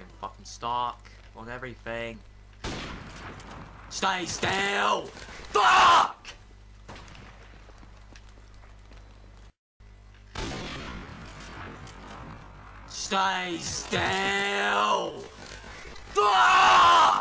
getting fucking stuck on everything. Stay still! Fuck! Stay still! Fuck!